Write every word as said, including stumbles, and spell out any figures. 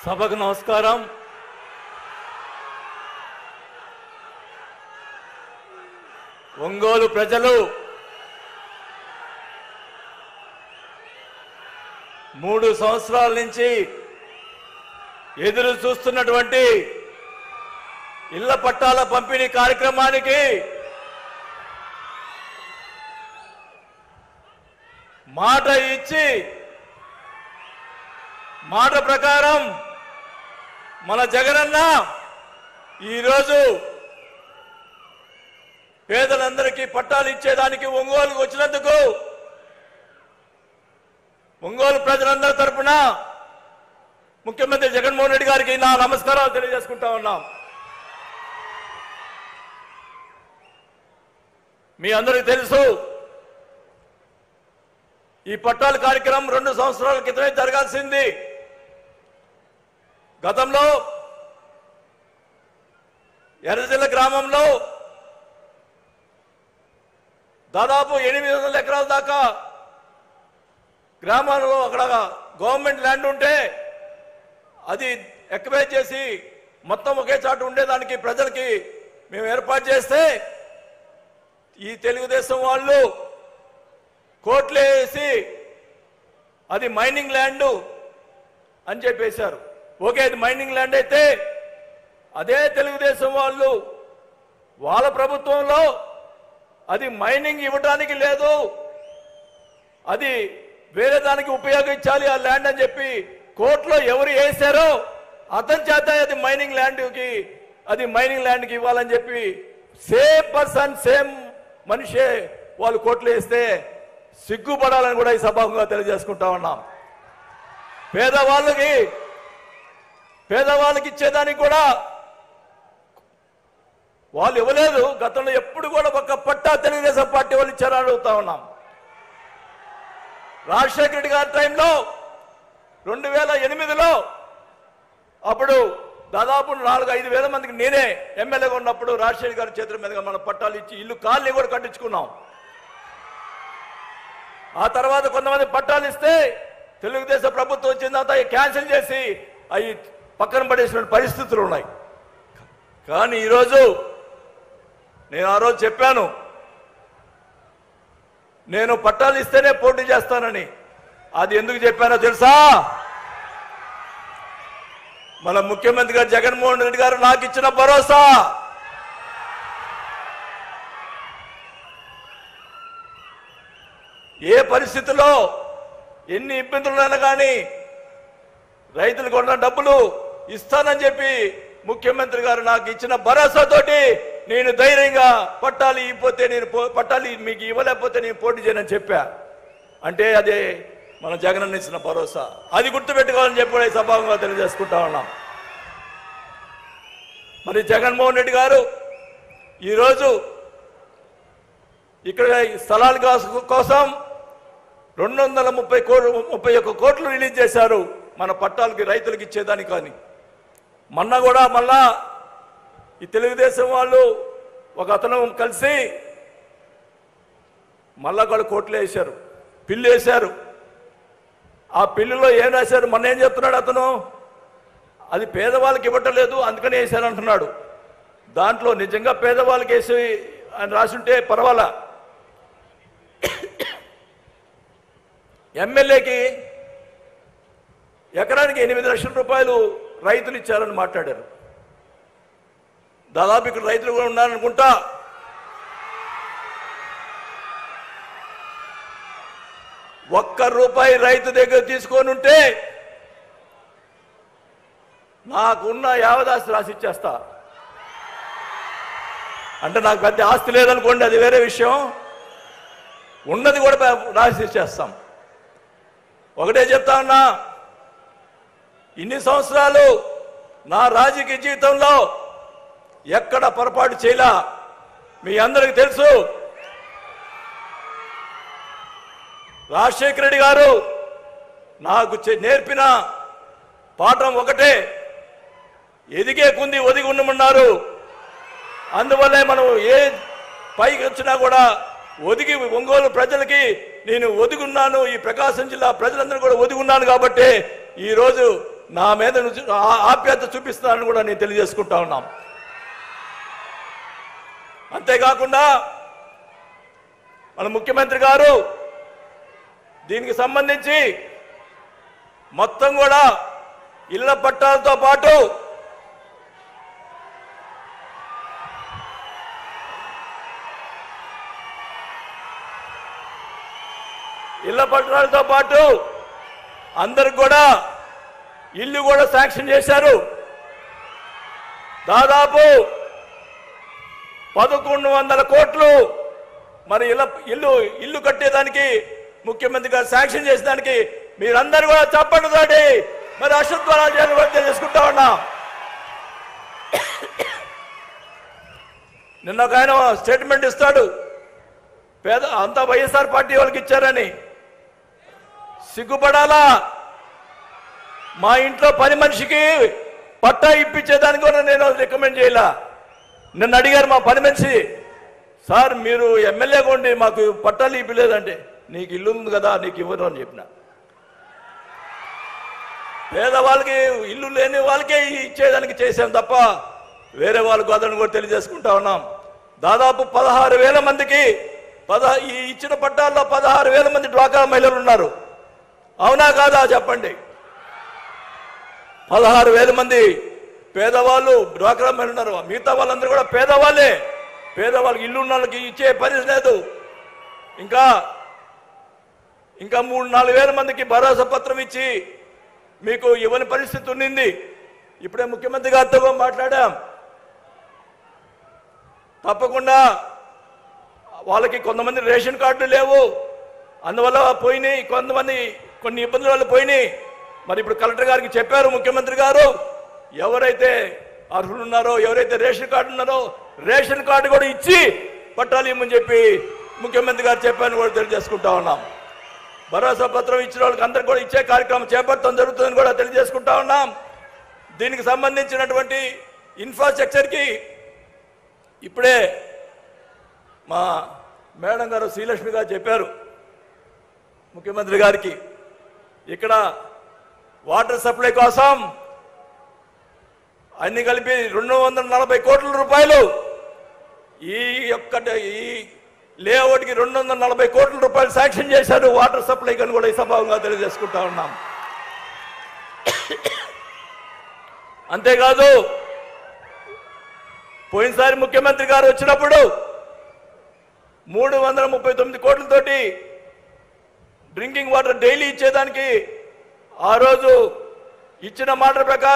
సభకు నమస్కారం. ఒంగోలు ప్రజలు మూడు సంవత్సరాల నుంచి ఎదురు చూస్తున్నటువంటి ఇళ్ల పట్టాల పంపిణీ కార్యక్రమానికి మాట ఇచ్చి మాట ప్రకారం మన జగనన్న ఈరోజు పేదలందరికీ పట్టాలు ఇచ్చేదానికి ఒంగోలుకు వచ్చినందుకు ఒంగోలు ప్రజలందరి తరపున ముఖ్యమంత్రి జగన్మోహన్ రెడ్డి గారికి నా నమస్కారాలు తెలియజేసుకుంటా ఉన్నాం. మీ అందరికీ తెలుసు, ఈ పట్టాల కార్యక్రమం రెండు సంవత్సరాల క్రితమే జరగాల్సింది. గతంలో ఎర్రజల్ల గ్రామంలో దాదాపు ఎనిమిది వందల ఎకరాల దాకా గ్రామాల్లో అక్కడ గవర్నమెంట్ ల్యాండ్ ఉంటే అది ఎక్వైర్ చేసి మొత్తం ఒకే చాటు ఉండేదానికి ప్రజలకి మేము ఏర్పాటు చేస్తే ఈ తెలుగుదేశం వాళ్ళు కోట్లు వేసి అది మైనింగ్ ల్యాండ్ అని చెప్పేశారు. ఓకే, అది మైనింగ్ ల్యాండ్ అయితే అదే తెలుగుదేశం వాళ్ళు వాళ్ళ ప్రభుత్వంలో అది మైనింగ్ ఇవ్వడానికి లేదు, అది వేరే దానికి ఉపయోగించాలి ఆ ల్యాండ్ అని చెప్పి కోర్టులో ఎవరు వేశారో అతని చేత అది మైనింగ్ ల్యాండ్కి అది మైనింగ్ ల్యాండ్కి ఇవ్వాలని చెప్పి సేమ్ పర్సన్ సేమ్ మనిషే వాళ్ళు కోర్టులో వేస్తే సిగ్గుపడాలని కూడా ఈ సభాముగా తెలియజేసుకుంటా ఉన్నాం. పేదవాళ్ళకి పేదవాళ్ళకి ఇచ్చేదానికి కూడా వాళ్ళు ఇవ్వలేదు. గతంలో ఎప్పుడు కూడా ఒక పట్టా తెలుగుదేశం పార్టీ వాళ్ళు ఇచ్చారని అడుగుతా ఉన్నాం. రాజశేఖర రెడ్డి గారి టైంలో రెండు వేల ఎనిమిదిలో అప్పుడు దాదాపు నాలుగు ఐదు వేల మందికి నేనే ఎమ్మెల్యేగా ఉన్నప్పుడు రాజశేఖర గారి చేతుల మీదుగా మనం పట్టాలు ఇచ్చి ఇల్లు కాలనీ కూడా కట్టించుకున్నాం. ఆ తర్వాత కొంతమంది పట్టాలు ఇస్తే తెలుగుదేశం ప్రభుత్వం వచ్చిన తర్వాత క్యాన్సిల్ చేసి అవి పక్కన పడేసిన పరిస్థితులు ఉన్నాయి. కానీ ఈరోజు నేను ఆ రోజు చెప్పాను, నేను పట్టాలు ఇస్తేనే పోటీ చేస్తానని. అది ఎందుకు చెప్పానో తెలుసా? మన ముఖ్యమంత్రి గారు జగన్మోహన్ రెడ్డి గారు నాకు ఇచ్చిన భరోసా. ఏ పరిస్థితుల్లో ఎన్ని ఇబ్బందులైనా కానీ రైతులకు ఉన్న డబ్బులు ఇస్తానని చెప్పి ముఖ్యమంత్రి గారు నాకు ఇచ్చిన భరోసాతోటి నేను ధైర్యంగా పట్టాలు ఇవ్వకపోతే నేను పట్టాలు మీకు ఇవ్వలేకపోతే నేను పోటీ చేయనని చెప్పా. అంటే అదే మన జగనన్న ఇచ్చిన భరోసా. అది గుర్తుపెట్టుకోవాలని చెప్పి కూడా ఈ సభాముగా తెలియజేసుకుంటా ఉన్నాం. మరి జగన్మోహన్ రెడ్డి గారు ఈరోజు ఇక్కడ స్థలాల కోసం రెండు వందల ముప్పై కోట్లు ముప్పై ఒక్క కోట్లు రిలీజ్ చేశారు మన పట్టాలకి రైతులకు ఇచ్చేదానికి. కానీ మొన్న కూడా మళ్ళా ఈ తెలుగుదేశం వాళ్ళు ఒక అతను కలిసి మళ్ళా కూడా కోట్లు వేశారు, పిల్లు వేశారు. ఆ పిల్లులో ఏం రాశారు? మొన్న ఏం చెప్తున్నాడు అతను? అది పేదవాళ్ళకి ఇవ్వటలేదు అందుకని వేశారు అంటున్నాడు. దాంట్లో నిజంగా పేదవాళ్ళకి వేసి అని రాసుంటే పర్వాలా. ఎమ్మెల్యేకి ఎకరానికి ఎనిమిది లక్షల రూపాయలు రైతులు ఇచ్చారని మాట్లాడారు. దాదాపు ఇక్కడ రైతులు కూడా ఉన్నారనుకుంటా. ఒక్క రూపాయి రైతు దగ్గర తీసుకొని ఉంటే నాకున్న యావదాస్తి రాసి ఇచ్చేస్తా. అంటే నాకు పెద్ద ఆస్తి లేదనుకోండి, అది వేరే విషయం. ఉన్నది కూడా రాసి ఇచ్చేస్తాం. ఒకటే చెప్తా ఉన్నా, ఇన్ని సంవత్సరాలు నా రాజకీయ జీవితంలో ఎక్కడ పొరపాటు చేయలా. మీ అందరికీ తెలుసు, రాజశేఖర రెడ్డి గారు నాకు నేర్పిన పాఠం ఒకటే, ఎదిగే కుంది ఒదిగి ఉండమన్నారు. అందువల్లే మనం ఏ పైకి వచ్చినా కూడా ఒదిగి ఒంగోలు ప్రజలకి నేను ఒదిగున్నాను, ఈ ప్రకాశం జిల్లా ప్రజలందరూ కూడా ఒదిగున్నాను. కాబట్టి ఈ రోజు నా మీద ఆప్యాయత చూపిస్తారని కూడా నేను తెలియజేసుకుంటా ఉన్నాం. అంతేకాకుండా మన ముఖ్యమంత్రి గారు దీనికి సంబంధించి మొత్తం కూడా ఇళ్ల పట్టాలతో పాటు ఇళ్ల పట్టాలతో పాటు అందరికి కూడా ఇల్లు కూడా శాంక్షన్ చేశారు. దాదాపు పదకొండు వందల కోట్లు మరి ఇళ్ళ ఇల్లు ఇల్లు కట్టేదానికి ముఖ్యమంత్రి గారు శాంక్షన్ చేసేదానికి మీరందరూ కూడా చప్పట్లతోటి మరి అశ్వత్థనారాయణ చేయాలని తెలుసుకుంటా ఉన్నా. నిన్న ఒక ఆయన స్టేట్మెంట్ ఇస్తాడు, పేద అంతా వైఎస్ఆర్ పార్టీ వాళ్ళకి ఇచ్చారని. సిగ్గుపడాలా? మా ఇంట్లో పని మనిషికి పట్టా ఇప్పించేదానికి కూడా నేను రికమెండ్ చేయలా. నిన్ను అడిగారు మా పని మనిషి, సార్ మీరు ఎమ్మెల్యేగా ఉండి మాకు పట్టాలు ఇవ్వలేదంటే, నీకు ఇల్లు ఉంది కదా నీకు ఇవ్వరు అని చెప్పిన. పేదవాళ్ళకి ఇల్లు లేని వాళ్ళకే ఇచ్చేదానికి చేసాం తప్ప వేరే వాళ్ళకు అదని కూడా తెలియజేసుకుంటా ఉన్నాం. దాదాపు పదహారు వేల మందికి పద ఈ ఇచ్చిన పట్టాల్లో పదహారు వేల మంది డ్వాక్రా మహిళలు ఉన్నారు. అవునా కాదా చెప్పండి? పదహారు వేల మంది పేదవాళ్ళు డ్వాక్రా మహిళలు ఉన్నారు. మిగతా వాళ్ళందరూ కూడా పేదవాళ్ళే. పేదవాళ్ళకి ఇల్లు ఉన్న వాళ్ళకి ఇచ్చే పరిస్థితి లేదు. ఇంకా ఇంకా మూడు నాలుగు వేల మందికి భరోసా పత్రం ఇచ్చి మీకు ఇవ్వని పరిస్థితి ఉండింది. ఇప్పుడే ముఖ్యమంత్రి గారితో మాట్లాడాం. తప్పకుండా వాళ్ళకి కొంతమంది రేషన్ కార్డులు లేవు, అందువల్ల పోయినాయి. కొంతమంది కొన్ని ఇబ్బందుల వల్ల పోయినాయి. మరి ఇప్పుడు కలెక్టర్ గారికి చెప్పారు ముఖ్యమంత్రి గారు, ఎవరైతే అర్హులు ఉన్నారో ఎవరైతే రేషన్ కార్డు ఉన్నారో రేషన్ కార్డు కూడా ఇచ్చి పట్టాలు ఇమ్మని చెప్పి ముఖ్యమంత్రి గారు చెప్పారని కూడా తెలియజేసుకుంటా ఉన్నాం. భరోసా పత్రం ఇచ్చిన వాళ్ళకి అందరికి కూడా ఇచ్చే కార్యక్రమం చేపట్టడం జరుగుతుందని కూడా తెలియజేసుకుంటా ఉన్నాం. దీనికి సంబంధించినటువంటి ఇన్ఫ్రాస్ట్రక్చర్కి ఇప్పుడే మా మేడం గారు శ్రీలక్ష్మి గారు చెప్పారు ముఖ్యమంత్రి గారికి, ఇక్కడ వాటర్ సప్లై కోసం అన్ని కలిపి రెండు వందల నలభై కోట్ల రూపాయలు ఈ యొక్క ఈ లేఅవుట్కి రెండు వందల నలభై కోట్ల రూపాయలు శాంక్షన్ చేశారు వాటర్ సప్లై అని కూడా ఈ సభాగా తెలియజేసుకుంటా ఉన్నాం. అంతేకాదు పోయినసారి ముఖ్యమంత్రి గారు వచ్చినప్పుడు మూడు వందల ముప్పై తొమ్మిది కోట్లతోటి డ్రింకింగ్ వాటర్ డైలీ ఇచ్చేదానికి ఆ రోజు ఇచ్చిన మాట ప్రకారం